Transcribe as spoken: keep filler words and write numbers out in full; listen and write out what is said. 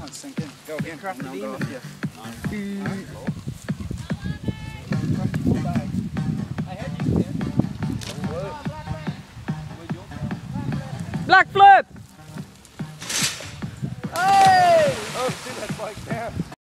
Let it sink in. Go again. Craft the No, beam. go. Yeah.